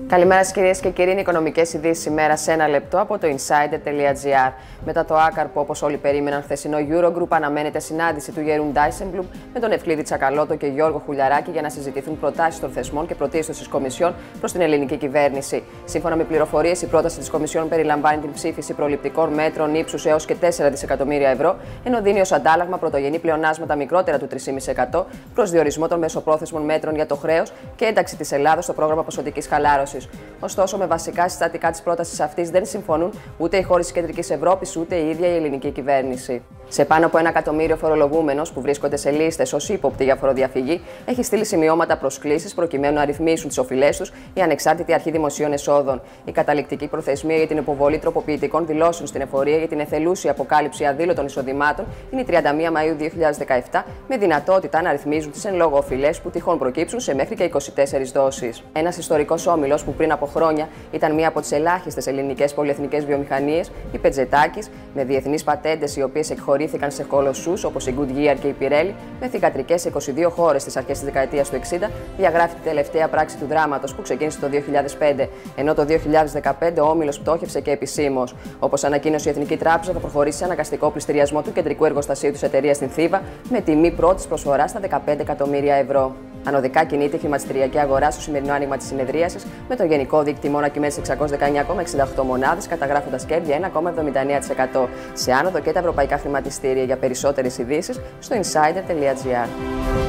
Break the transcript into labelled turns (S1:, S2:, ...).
S1: Καλημέρα σας κυρίες και κύριοι, είναι οικονομικές ειδήσεις ημέρα σε ένα λεπτό από το insider.gr. Μετά το άκαρπο, όπως όλοι περίμεναν, χθεσινό Eurogroup, αναμένεται συνάντηση του Γερούν Ντάισεμπλουμ με τον Ευκλήδη Τσακαλώτο και Γιώργο Χουλιαράκη για να συζητηθούν προτάσεις των θεσμών και πρωτίστως της Κομισιόν προς την ελληνική κυβέρνηση. Σύμφωνα με πληροφορίες, η πρόταση της Κομισιόν περιλαμβάνει την ψήφιση προληπτικών μέτρων ύψους έως και 4 δισεκατομμύρια ευρώ, ενώ δίνει ως αντάλλαγμα πρωτογενή πλεονάσματα μικρότερα του 3,5%, προσδιορισμό των μεσοπρόθεσμων μέτρων για το χρέος και ένταξη της Ελλάδας στο πρόγραμμα ποσοτικής χαλάρωσης. Ωστόσο, με βασικά συστατικά της πρότασης αυτής δεν συμφωνούν ούτε οι χώρες της Κεντρικής Ευρώπης ούτε η ίδια η ελληνική κυβέρνηση. Σε πάνω από 1 εκατομμύριο φορολογούμενους που βρίσκονται σε λίστες ως ύποπτοι για φοροδιαφυγή, έχει στείλει σημειώματα προσκλήσεις προκειμένου να ρυθμίσουν τις οφειλές τους η Ανεξάρτητη Αρχή Δημοσίων Εσόδων. Η καταληκτική προθεσμία για την υποβολή τροποποιητικών δηλώσεων στην εφορία για την εθελούσια αποκάλυψη αδήλωτων εισοδημάτων είναι η 31 Μαΐου 2017, με δυνατότητα να ρυθμίζουν τις εν λόγω οφειλές που τυχόν προκύψουν σε μέχρι και 24 δόσεις. Ένας ιστορικός όμιλος που πριν από χρόνια ήταν μία από τις ελάχιστες ελληνικές πολυεθνικές βιομηχανίες, η Πετζετάκης, με διεθνείς πατέντες οι οποίες εκχωρήθηκαν σε κολοσσούς όπως η Goodyear και η Pirelli, με θυγατρικές σε 22 χώρες στις αρχές της δεκαετίας του 60, διαγράφει τη τελευταία πράξη του δράματος που ξεκίνησε το 2005, ενώ το 2015 ο όμιλος πτώχευσε και επισήμως. Όπως ανακοίνωσε η Εθνική Τράπεζα, θα προχωρήσει σε αναγκαστικό πληστηριασμό του κεντρικού εργοστασίου της εταιρείας στην Θήβα, με τιμή πρώτης προσφοράς στα 15 εκατομμύρια ευρώ. Ανωδικά κινείται η χρηματιστηριακή αγορά στο σημερινό άνοιγμα της συνεδρίασης, με το γενικό δείκτη μόνο να κυμαίνεται σε 619,68 μονάδες, καταγράφοντας κέρδη 1,79%. Σε άνοδο και τα ευρωπαϊκά χρηματιστήρια. Για περισσότερες ειδήσεις στο insider.gr.